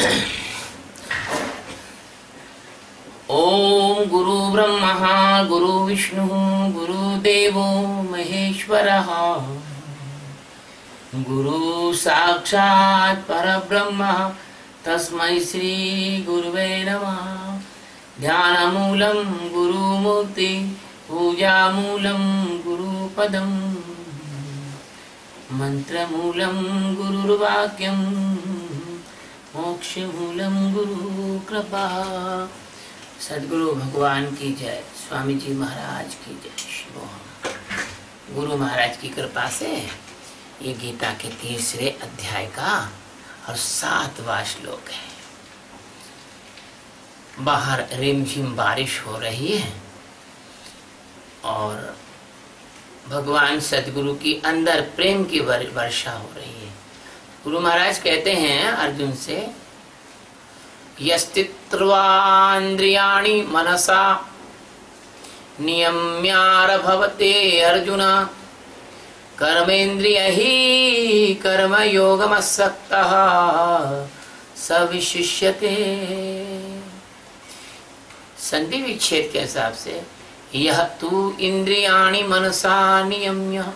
ओम गुरु ब्रह्मा गुरु विष्णु गुरुदेवो महेश्वरः गुरु साक्षात् परब्रह्म तस्मै श्री गुरुवे नमः। ध्यानमूलं गुरुमूर्ति पूजामूलं गुरुपदं मंत्रमूलं गुरुर्वाक्यं मोक्षमूलं गुरु कृपा। सदगुरु भगवान की जय, स्वामी जी महाराज की जय। शिवोहम। गुरु महाराज की कृपा से ये गीता के 3रे अध्याय का और 7वां श्लोक है। बाहर रिमझिम बारिश हो रही है और भगवान सदगुरु की अंदर प्रेम की वर्षा हो रही है। गुरु महाराज कहते हैं अर्जुन से, यस्तित्वान्द्रियाणि मनसा नियम्यारभवते अर्जुन कर्मेन्द्रिय ही कर्मयोगमसक्तः स विशिष्यते। संधि विच्छेद के हिसाब से यह तू इंद्रियाणि मनसा नियम्य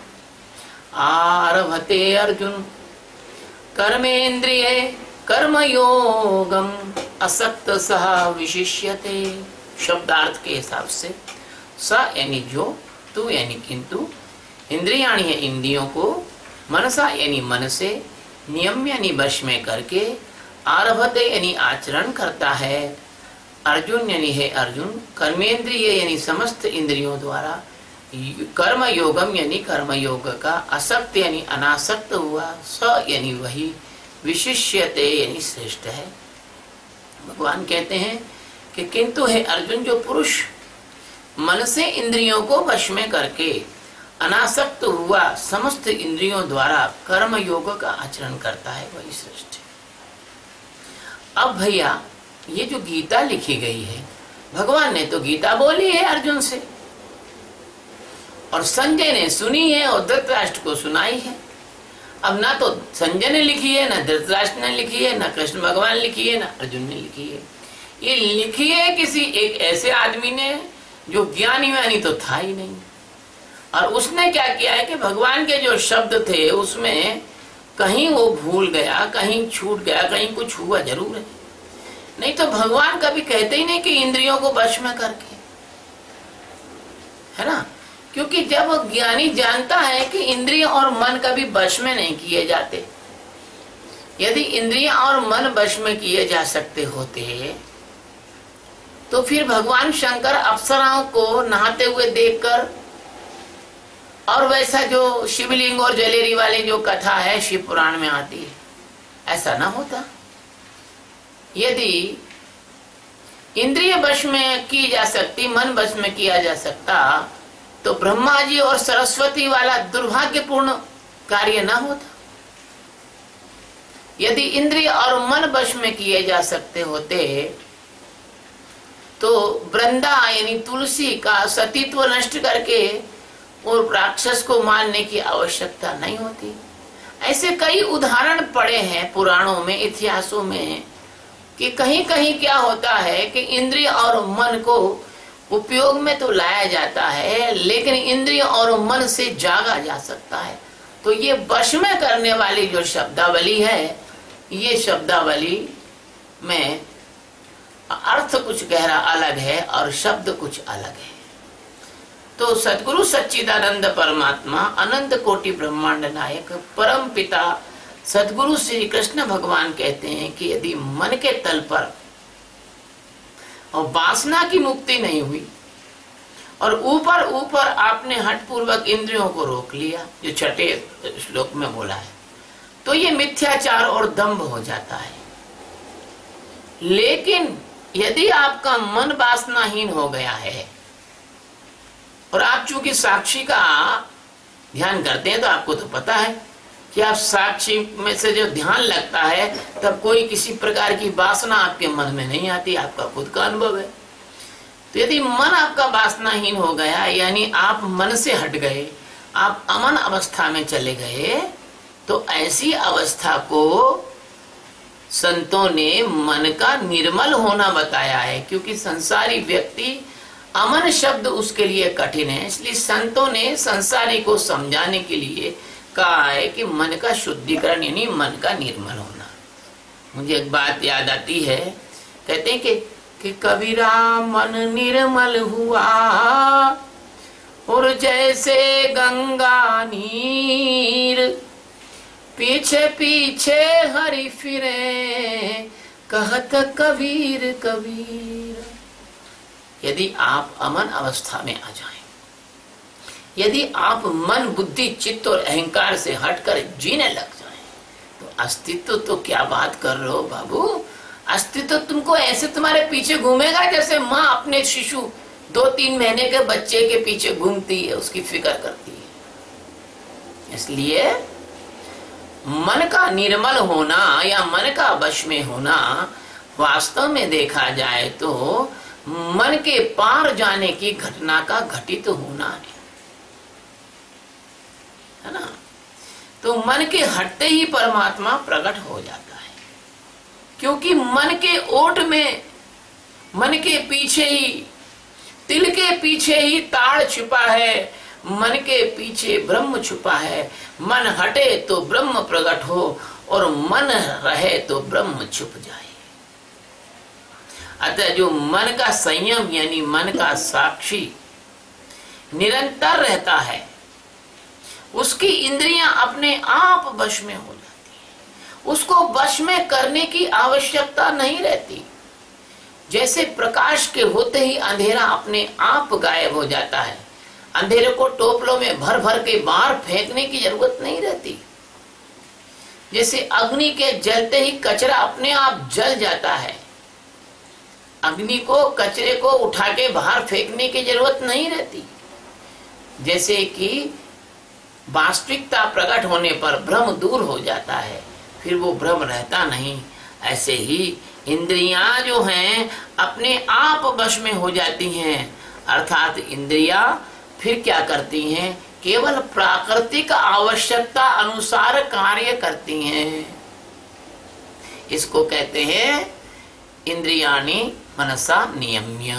आरभते अर्जुन कर्मेन्द्रिय कर्मयोगम असक्त सह विशिष्यते। शब्दार्थ के हिसाब से स यानी जो, तू यानी किंतु, इंद्रियाणि है इंद्रियों को, मनसा यानी मन से, नियम यानी वश में करके, आरभते यानी आचरण करता है, अर्जुन यानी है अर्जुन, कर्मेंद्रिय यानी समस्त इंद्रियों द्वारा, कर्म योगम यानी कर्मयोग का, असक्त यानी अनासक्त हुआ, स यानी वही, विशिष्यते यानी श्रेष्ठ है। भगवान कहते हैं कि किंतु है अर्जुन, जो पुरुष मन से इंद्रियों को वश में करके अनासक्त हुआ समस्त इंद्रियों द्वारा कर्म योग का आचरण करता है, वही श्रेष्ठ है। अब भैया ये जो गीता लिखी गई है, भगवान ने तो गीता बोली है अर्जुन से और संजय ने सुनी है और धृतराष्ट्र को सुनाई है। अब ना तो संजय ने लिखी है, ना धृतराष्ट्र ने लिखी है, ना कृष्ण भगवान लिखी है, ना अर्जुन ने लिखी है। ये लिखी है किसी एक ऐसे आदमी ने जो ज्ञानी व्यानी तो था ही नहीं, और उसने क्या किया है कि भगवान के जो शब्द थे उसमें कहीं वो भूल गया, कहीं छूट गया, कहीं कुछ हुआ जरूर है। नहीं तो भगवान कभी कहते ही नहीं कि इंद्रियों को वश में करके, है ना। क्योंकि जब ज्ञानी जानता है कि इंद्रिय और मन कभी वश में नहीं किए जाते, यदि इंद्रिय और मन वश में किए जा सकते होते तो फिर भगवान शंकर अप्सराओं को नहाते हुए देखकर, और वैसा जो शिवलिंग और जलेरी वाली जो कथा है शिव पुराण में आती है, ऐसा ना होता। यदि इंद्रिय वश में की जा सकती, मन वश में किया जा सकता, तो ब्रह्मा जी और सरस्वती वाला दुर्भाग्यपूर्ण कार्य ना होता। यदि इंद्रिय और मन वश में किए जा सकते होते तो वृंदा यानी तुलसी का सतीत्व नष्ट करके और राक्षस को मारने की आवश्यकता नहीं होती। ऐसे कई उदाहरण पड़े हैं पुराणों में, इतिहासों में, कि कहीं कहीं क्या होता है कि इंद्रिय और मन को उपयोग में तो लाया जाता है, लेकिन इंद्रिय और मन से जागा जा सकता है। तो ये वश में करने वाली जो शब्दावली है, ये शब्दावली में अर्थ कुछ गहरा अलग है और शब्द कुछ अलग है। तो सद्गुरु सच्चिदानंद परमात्मा अनंत कोटि ब्रह्मांड नायक परम पिता सद्गुरु श्री कृष्ण भगवान कहते हैं कि यदि मन के तल पर और वासना की मुक्ति नहीं हुई और ऊपर ऊपर आपने हठपूर्वक इंद्रियों को रोक लिया, जो 6ठे श्लोक में बोला है, तो ये मिथ्याचार और दंभ हो जाता है। लेकिन यदि आपका मन वासनाहीन हो गया है और आप चूंकि साक्षी का ध्यान करते हैं, तो आपको तो पता है कि आप साक्षी में से जो ध्यान लगता है तब कोई किसी प्रकार की वासना आपके मन में नहीं आती, आपका खुद का अनुभव है। तो यदि मन आपका वासनाहीन हो गया, यानी आप मन से हट गए, आप अमन अवस्था में चले गए, तो ऐसी अवस्था को संतों ने मन का निर्मल होना बताया है, क्योंकि संसारी व्यक्ति अमन शब्द उसके लिए कठिन है, इसलिए संतों ने संसारी को समझाने के लिए कहा है कि मन का शुद्धिकरण यानी मन का निर्मल होना। मुझे एक बात याद आती है, कहते हैं कि कबीरा मन निर्मल हुआ और जैसे गंगा नीर, पीछे पीछे हरि फिरे कहत कबीर कबीर। यदि आप अमन अवस्था में आ जाएं, यदि आप मन बुद्धि चित्त और अहंकार से हटकर जीने लग जाएं, तो अस्तित्व तो क्या बात कर रहे हो बाबू, अस्तित्व तुमको ऐसे तुम्हारे पीछे घूमेगा जैसे माँ अपने शिशु 2-3 महीने के बच्चे के पीछे घूमती है, उसकी फिक्र करती है। इसलिए मन का निर्मल होना या मन का वश में होना वास्तव में देखा जाए तो मन के पार जाने की घटना का घटित होना है ना। तो मन के हटते ही परमात्मा प्रकट हो जाता है, क्योंकि मन के ओट में, मन के पीछे ही, तिल के पीछे ही ताड़ छुपा है, मन के पीछे ब्रह्म छुपा है। मन हटे तो ब्रह्म प्रकट हो और मन रहे तो ब्रह्म छुप जाए। अतः जो मन का संयम यानी मन का साक्षी निरंतर रहता है, उसकी इंद्रियां अपने आप वश में हो जाती हैं, उसको वश में करने की आवश्यकता नहीं रहती। जैसे प्रकाश के होते ही अंधेरा अपने आप गायब हो जाता है, अंधेरे को टोपलों में भर भर के बाहर फेंकने की जरूरत नहीं रहती। जैसे अग्नि के जलते ही कचरा अपने आप जल जाता है, अग्नि को, कचरे को उठा के बाहर फेंकने की जरूरत नहीं रहती। जैसे कि वास्तविकता प्रकट होने पर भ्रम दूर हो जाता है, फिर वो भ्रम रहता नहीं, ऐसे ही इंद्रियां जो हैं अपने आप वश में हो जाती हैं। अर्थात इंद्रियां फिर क्या करती हैं, केवल प्राकृतिक आवश्यकता अनुसार कार्य करती हैं। इसको कहते हैं इंद्रियाणि मनसा नियम्य।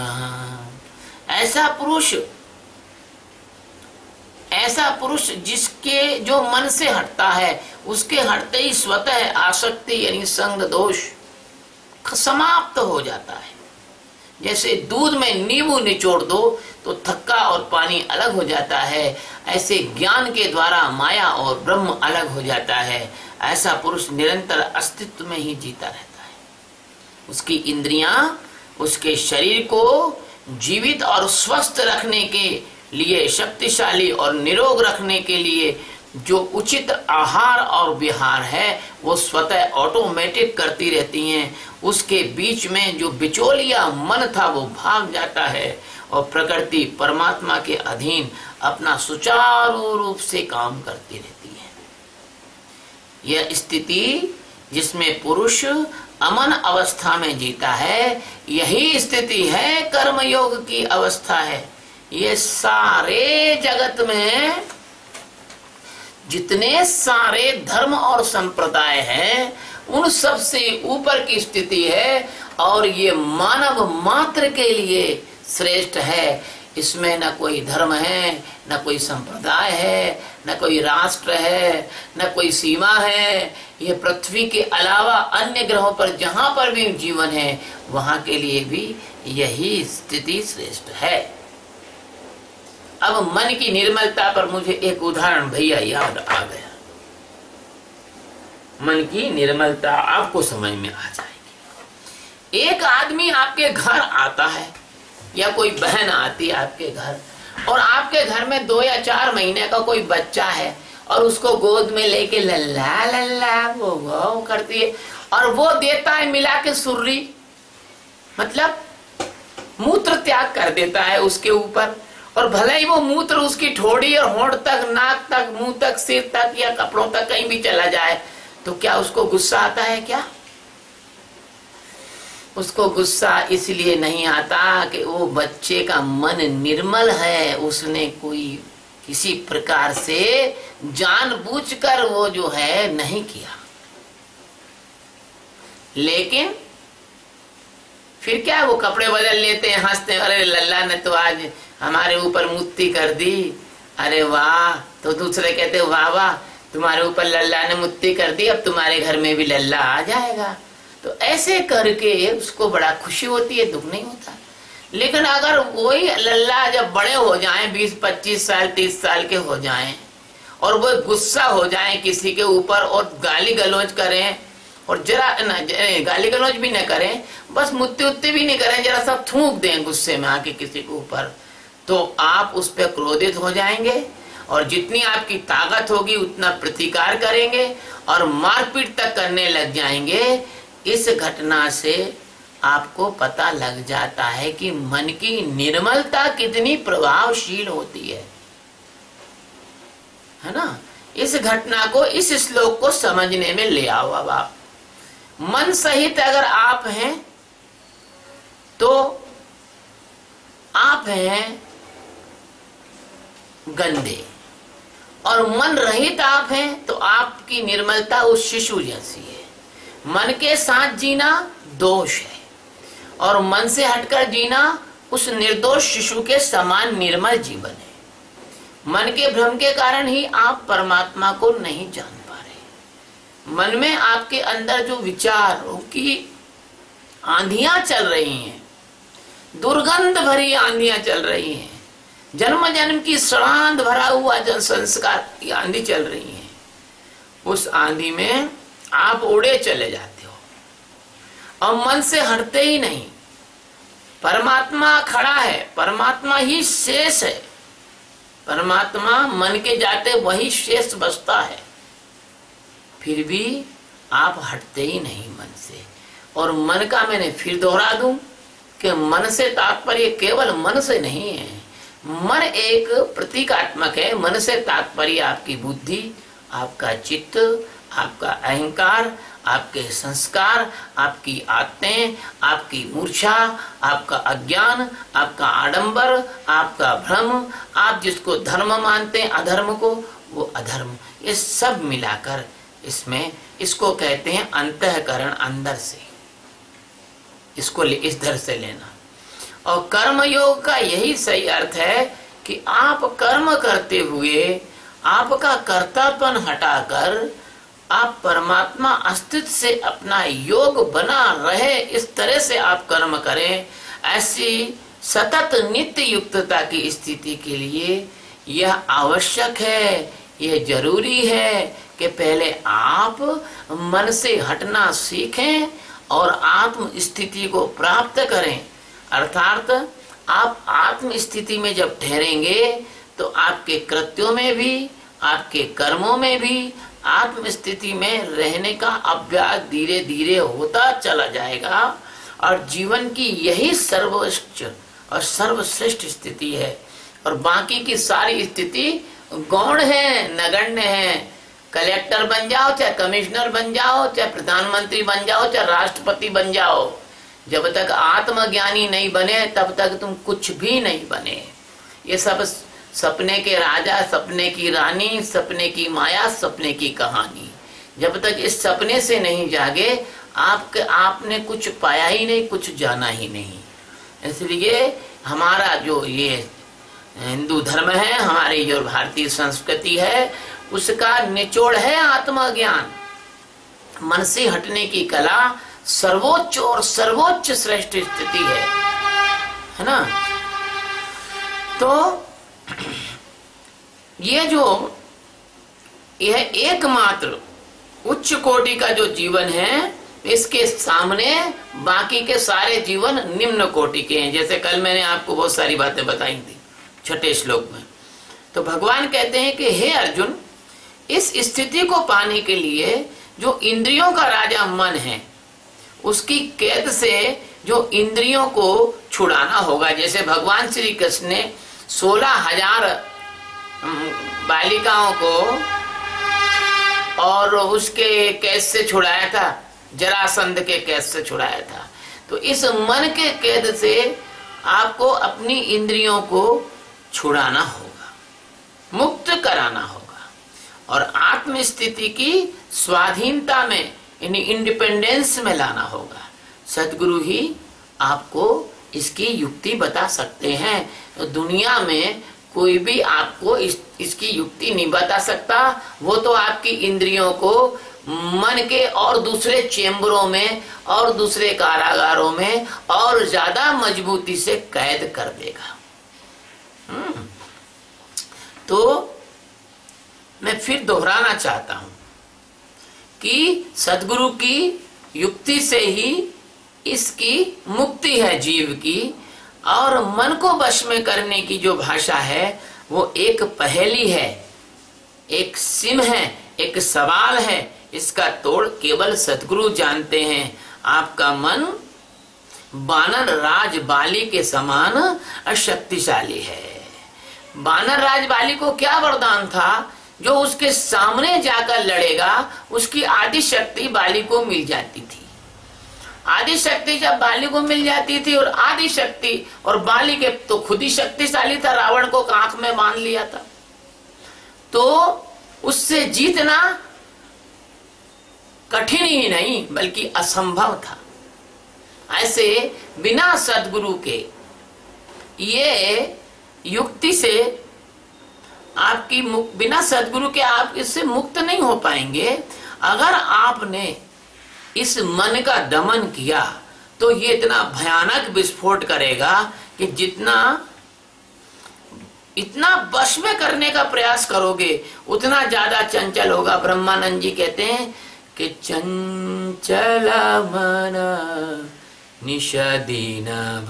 ऐसा पुरुष जिसके जो मन से हटता है, उसके हटते ही स्वतः आसक्ति यानी संग दोष समाप्त हो जाता है। जैसे दूध में नींबू निचोड़ दो तो थक्का और पानी अलग हो जाता है, ऐसे ज्ञान के द्वारा माया और ब्रह्म अलग हो जाता है। ऐसा पुरुष निरंतर अस्तित्व में ही जीता रहता है। उसकी इंद्रियां उसके शरीर को जीवित और स्वस्थ रखने के लिए, शक्तिशाली और निरोग रखने के लिए जो उचित आहार और विहार है वो स्वतः ऑटोमेटिक करती रहती हैं। उसके बीच में जो बिचौलिया मन था वो भाग जाता है और प्रकृति परमात्मा के अधीन अपना सुचारू रूप से काम करती रहती है। यह स्थिति जिसमें पुरुष अमन अवस्था में जीता है, यही स्थिति है कर्मयोग की अवस्था है। ये सारे जगत में जितने सारे धर्म और संप्रदाय हैं उन सब से ऊपर की स्थिति है और ये मानव मात्र के लिए श्रेष्ठ है। इसमें न कोई धर्म है, न कोई संप्रदाय है, न कोई राष्ट्र है, न कोई सीमा है। ये पृथ्वी के अलावा अन्य ग्रहों पर जहां पर भी जीवन है वहां के लिए भी यही स्थिति श्रेष्ठ है। अब मन की निर्मलता पर मुझे एक उदाहरण भैया याद आ गया। मन की निर्मलता आपको समझ में आ जाएगी। एक आदमी आपके घर आता है या कोई बहन आती है आपके घर, और आपके घर में 2 या 4 महीने का कोई बच्चा है और उसको गोद में लेके लल्ला लल्ला वो करती है और वो देता है मिला के सुर्री, मतलब मूत्र त्याग कर देता है उसके ऊपर। और भले ही वो मूत्र उसकी ठोड़ी और होंठ तक, नाक तक, मुंह तक, सिर तक या कपड़ों तक कहीं भी चला जाए तो क्या उसको गुस्सा आता है? क्या उसको गुस्सा इसलिए नहीं आता कि वो बच्चे का मन निर्मल है, उसने कोई किसी प्रकार से जानबूझकर वो जो है नहीं किया। लेकिन फिर क्या, वो कपड़े बदल लेते हैं, हंसते हैं, अरे लल्ला ने तो आज हमारे ऊपर मुक्ति कर दी, अरे वाह। तो दूसरे कहते वाह वाह, तुम्हारे ऊपर लल्ला ने मुक्ति कर दी, अब तुम्हारे घर में भी लल्ला आ जाएगा। तो ऐसे करके उसको बड़ा खुशी होती है, दुख नहीं होता। लेकिन अगर वही लल्ला जब बड़े हो जाएं, 20-25 साल 30 साल के हो जाएं, और वो गुस्सा हो जाएं किसी के ऊपर और गाली गलौज करें, और जरा गाली गलौज भी न करें, बस मुत्ते उत्ते भी नहीं करें, जरा सब थूक दें गुस्से में आके किसी के ऊपर, तो आप उस पर क्रोधित हो जाएंगे, और जितनी आपकी ताकत होगी उतना प्रतिकार करेंगे और मारपीट तक करने लग जाएंगे। इस घटना से आपको पता लग जाता है कि मन की निर्मलता कितनी प्रभावशील होती है ना। इस घटना को, इस श्लोक को समझने में ले आओ। अब आप मन सहित अगर आप हैं तो आप हैं गंदे, और मन रहित आप हैं तो आपकी निर्मलता उस शिशु जैसी है। मन के साथ जीना दोष है, और मन से हटकर जीना उस निर्दोष शिशु के समान निर्मल जीवन है। मन के भ्रम के कारण ही आप परमात्मा को नहीं जान पा रहे। मन में आपके अंदर जो विचारों की आंधियां चल रही हैं, दुर्गंध भरी आंधियां चल रही हैं, जन्म जन्म की श्रांत भरा हुआ जन संस्कार की आंधी चल रही है, उस आंधी में आप उड़े चले जाते हो और मन से हटते ही नहीं। परमात्मा खड़ा है, परमात्मा ही शेष है, परमात्मा मन के जाते वही शेष बसता है, फिर भी आप हटते ही नहीं मन से। और मन का मैंने फिर दोहरा दूं कि मन से तात्पर्य केवल मन से नहीं है। मन एक प्रतीकात्मक है। मन से तात्पर्य आपकी बुद्धि, आपका चित्त, आपका अहंकार, आपके संस्कार, आपकी आदतें, आपकी मूर्छा, आपका अज्ञान, आपका आडंबर, आपका भ्रम, आप जिसको धर्म मानते हैं अधर्म को, वो अधर्म, ये सब मिलाकर इसको कहते हैं अंतःकरण, अंदर से, इसको इस धर से लेना। और कर्म योग का यही सही अर्थ है कि आप कर्म करते हुए आपका कर्तापन हटाकर आप परमात्मा अस्तित्व से अपना योग बना रहे, इस तरह से आप कर्म करें। ऐसी सतत नित्य युक्तता की स्थिति के लिए यह आवश्यक है, यह जरूरी है कि पहले आप मन से हटना सीखें और आत्म स्थिति को प्राप्त करें। अर्थात आप आत्म स्थिति में जब ठहरेंगे तो आपके कृत्यों में भी, आपके कर्मों में भी आत्म स्थिति में रहने का अभ्यास धीरे धीरे होता चला जाएगा, और जीवन की यही सर्वोच्च और सर्वश्रेष्ठ स्थिति है। और बाकी की सारी स्थिति गौण है, नगण्य है। कलेक्टर बन जाओ, चाहे कमिश्नर बन जाओ, चाहे प्रधानमंत्री बन जाओ, चाहे राष्ट्रपति बन जाओ, जब तक आत्मज्ञानी नहीं बने तब तक तुम कुछ भी नहीं बने। ये सब सपने के राजा, सपने की रानी, सपने की माया, सपने की कहानी। जब तक इस सपने से नहीं जागे आपने कुछ पाया ही नहीं, कुछ जाना ही नहीं। इसलिए हमारा जो ये हिंदू धर्म है, हमारी जो भारतीय संस्कृति है, उसका निचोड़ है आत्मज्ञान। मन से हटने की कला सर्वोच्च और सर्वोच्च श्रेष्ठ स्थिति है ना। तो यह एकमात्र उच्च कोटि का जो जीवन है, इसके सामने बाकी के सारे जीवन निम्न कोटि के हैं। जैसे कल मैंने आपको बहुत सारी बातें बताई थी 6ठे श्लोक में। तो भगवान कहते हैं कि हे अर्जुन, इस स्थिति को पाने के लिए जो इंद्रियों का राजा मन है, उसकी कैद से जो इंद्रियों को छुड़ाना होगा। जैसे भगवान श्री कृष्ण ने 16,000 बालिकाओं को और उसके कैद से छुड़ाया था, जरासंध के कैद से छुड़ाया था। तो इस मन के कैद से आपको अपनी इंद्रियों को छुड़ाना होगा, मुक्त कराना होगा, और आत्म स्थिति की स्वाधीनता में यानी इंडिपेंडेंस में लाना होगा। सदगुरु ही आपको इसकी युक्ति बता सकते हैं। तो दुनिया में कोई भी आपको इसकी युक्ति नहीं बता सकता। वो तो आपकी इंद्रियों को मन के और दूसरे चेम्बरों में और दूसरे कारागारों में और ज्यादा मजबूती से कैद कर देगा। तो मैं फिर दोहराना चाहता हूं कि सदगुरु की युक्ति से ही इसकी मुक्ति है जीव की, और मन को वश में करने की जो भाषा है वो एक पहेली है, एक सिम है, एक सवाल है। इसका तोड़ केवल सदगुरु जानते हैं। आपका मन बानर राज बाली के समान शक्तिशाली है। बानर राज बाली को क्या वरदान था? जो उसके सामने जाकर लड़ेगा उसकी आदि शक्ति बाली को मिल जाती थी। आदि शक्ति जब बाली को मिल जाती थी, और आदि शक्ति और बाली के तो खुद ही शक्तिशाली था, रावण को आंख में बांध लिया था, तो उससे जीतना कठिन ही नहीं बल्कि असंभव था। ऐसे बिना सद्गुरु के ये युक्ति से आपकी बिना सद्गुरु के आप इससे मुक्त नहीं हो पाएंगे। अगर आपने इस मन का दमन किया तो ये इतना भयानक विस्फोट करेगा कि इतना वश में करने का प्रयास करोगे उतना ज्यादा चंचल होगा। ब्रह्मानंद जी कहते हैं कि चंचल मन निषदीन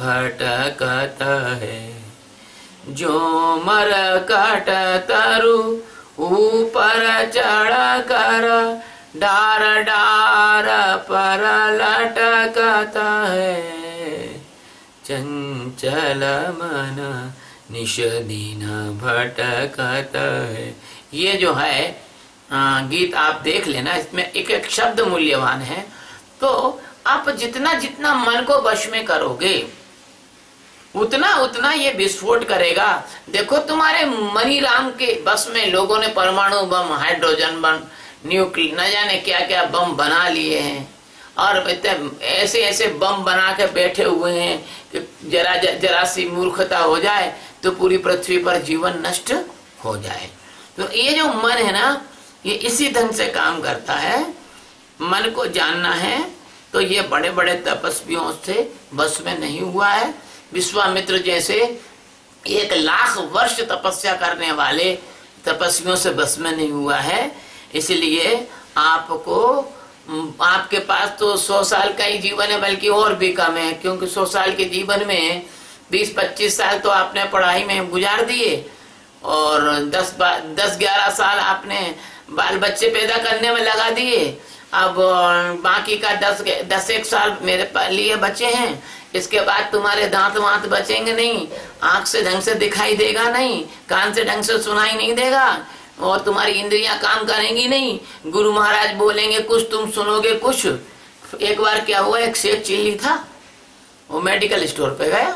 भटकत है, जो मर कट तरु ऊपर चढ़ कर डार डार पर लटकता है। चंचल मन निषदीन भटकत है। ये जो है गीत आप देख लेना, इसमें एक एक शब्द मूल्यवान है। तो आप जितना जितना मन को वश में करोगे उतना उतना ये विस्फोट करेगा। देखो तुम्हारे मनीराम के बस में लोगों ने परमाणु बम, हाइड्रोजन बम, न्यूक्लियर न जाने क्या क्या बम बना लिए हैं, और ऐसे ऐसे बम बना के बैठे हुए हैं कि जरा सी मूर्खता हो जाए तो पूरी पृथ्वी पर जीवन नष्ट हो जाए। तो ये जो मन है ना, ये इसी ढंग से काम करता है। मन को जानना है तो ये बड़े बड़े तपस्वियों से बस में नहीं हुआ है। विश्वामित्र जैसे 1,00,000 वर्ष तपस्या करने वाले तपस्वियों से बस में नहीं हुआ है। इसलिए आपको, आपके पास तो 100 साल का ही जीवन है, बल्कि और भी कम है, क्योंकि 100 साल के जीवन में 20-25 साल तो आपने पढ़ाई में गुजार दिए, और 10-11 साल आपने बाल बच्चे पैदा करने में लगा दिए। अब बाकी का 10-1 साल मेरे लिए बचे हैं। इसके बाद तुम्हारे दांत वांत बचेंगे नहीं, आंख से ढंग से दिखाई देगा नहीं, कान से ढंग से सुनाई नहीं देगा, और तुम्हारी इंद्रियां काम करेंगी नहीं। गुरु महाराज बोलेंगे कुछ, तुम सुनोगे कुछ। एक बार क्या हुआ, एक शेख चिल्ली था, वो मेडिकल स्टोर पे गया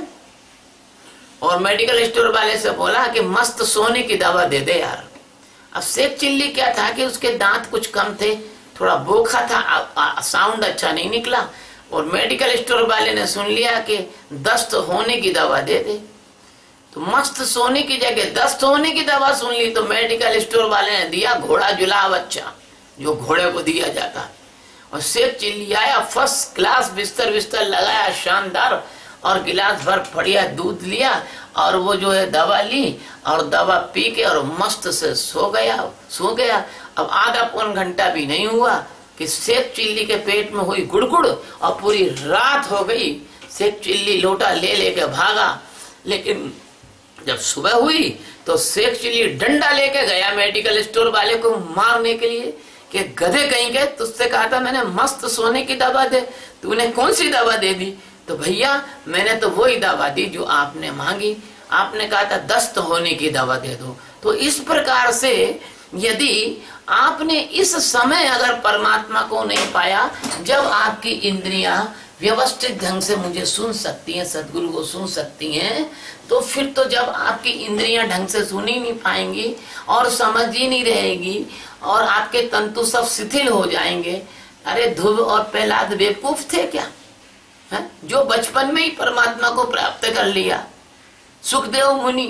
और मेडिकल स्टोर वाले से बोला कि मस्त सोने की दवा दे दे यार। अब शेख चिल्ली क्या था कि उसके दांत कुछ कम थे, थोड़ा बोखा था, साउंड अच्छा नहीं निकला, और मेडिकल स्टोर वाले ने सुन लिया कि दस्त होने की दवा दे दे। तो मस्त सोने की जगह दस्त होने की दवा सुन ली, तो मेडिकल स्टोर वाले ने दिया घोड़ा जुलाब, अच्छा जो घोड़े को दिया जाता है। और शेख चिल्ली आया, फर्स्ट क्लास बिस्तर लगाया शानदार, और गिलास भर बढ़िया दूध लिया, और वो जो है दवा ली, और दवा पी के और मस्त से सो गया। अब आधा पौन घंटा भी नहीं हुआ कि शेख चिल्ली के पेट में हुई गुड़गुड़, और पूरी रात हो गई। शेख चिल्ली लोटा ले लेके भागा, लेकिन जब सुबह हुई तो शेख चिल्ली डंडा लेके गया मेडिकल स्टोर वाले को मारने के लिए कि गधे कहीं के, तुझसे कहा था मैंने मस्त सोने की दवा दे, तूने कौन सी दवा दे दी? तो भैया मैंने तो वही दवा दी जो आपने मांगी, आपने कहा था दस्त होने की दवा दे दो। तो इस प्रकार से यदि आपने इस समय अगर परमात्मा को नहीं पाया, जब आपकी इंद्रियां व्यवस्थित ढंग से मुझे सुन सकती हैं, सदगुरु को सुन सकती हैं, तो फिर तो जब आपकी इंद्रियां ढंग से सुन ही नहीं पाएंगी और समझ ही नहीं रहेगी, और आपके तंतु सब शिथिल हो जाएंगे, अरे ध्रुव और प्रहलाद बेवकूफ थे क्या है? जो बचपन में ही परमात्मा को प्राप्त कर लिया। सुखदेव मुनि,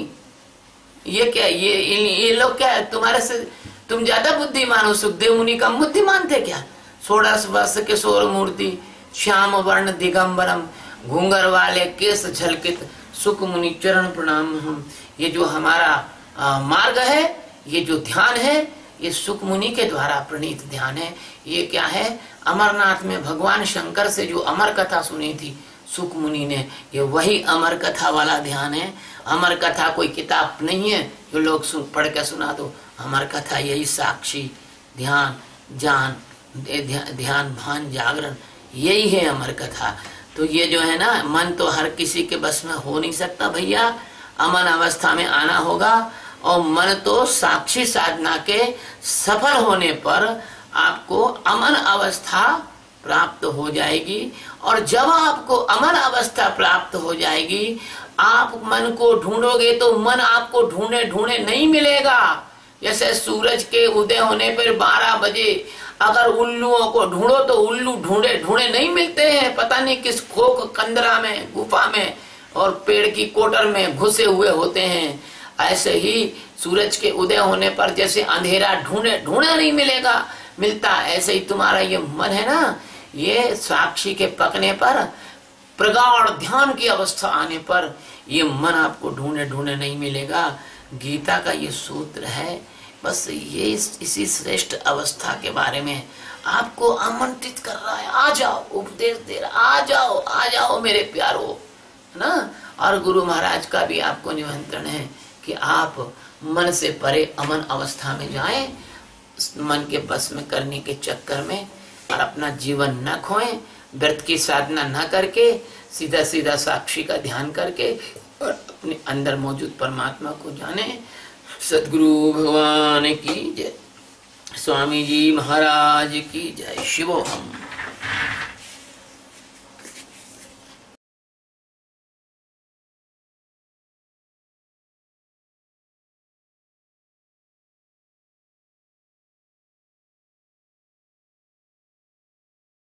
ये क्या, ये लोग क्या है तुम्हारे से, तुम ज्यादा बुद्धिमान हो। सुखदेव मुनि कम बुद्धिमान थे क्या? 16 वर्ष किशोर मूर्ति, श्याम वर्ण दिगंबरम, घूंगर वाले केस झलकित, सुख मुनि चरण प्रणाम हम। ये जो हमारा मार्ग है, ये जो ध्यान है, ये सुख मुनि के द्वारा प्रणीत ध्यान है। ये क्या है? अमरनाथ में भगवान शंकर से जो अमर कथा सुनी थी सुख मुनि ने, ये वही अमर कथा वाला ध्यान है। अमर कथा कोई किताब नहीं है जो लोग पढ़ के सुना दो। अमर कथा यही साक्षी ध्यान, जान, ध्यान भान जागरण, यही है अमर कथा। तो ये जो है ना, मन तो हर किसी के बस में हो नहीं सकता भैया। अमन अवस्था में आना होगा, और मन तो साक्षी साधना के सफल होने पर आपको अमन अवस्था प्राप्त हो जाएगी। और जब आपको अमन अवस्था प्राप्त हो जाएगी, आप मन को ढूंढोगे तो मन आपको ढूंढे ढूंढे नहीं मिलेगा। जैसे सूरज के उदय होने पर 12 बजे अगर उल्लुओं को ढूंढो तो उल्लू ढूंढे ढूंढे नहीं मिलते हैं, पता नहीं किस खोख कंदरा में, गुफा में और पेड़ की कोटर में घुसे हुए होते हैं। ऐसे ही सूरज के उदय होने पर जैसे अंधेरा ढूंढे ढूंढे नहीं मिलता, ऐसे ही तुम्हारा ये मन है ना, ये साक्षी के पकने पर, प्रगाढ़ ध्यान की अवस्था आने पर ये मन आपको ढूंढे ढूंढे नहीं मिलेगा। गीता का ये सूत्र है। बस ये इसी श्रेष्ठ अवस्था के बारे में आपको आमंत्रित कर रहा है। आ जाओ, उपदेश दे रहा, आ जाओ मेरे प्यारो, है ना। और गुरु महाराज का भी आपको निमंत्रण है कि आप मन से परे अमन अवस्था में जाएं, मन के बस में करने के चक्कर में, और अपना जीवन न खोएं, व्रत की साधना न करके सीधा सीधा साक्षी का ध्यान करके और अपने अंदर मौजूद परमात्मा को जाने। सद्गुरु भगवान की जय, स्वामी जी महाराज की जय, शिवोहम।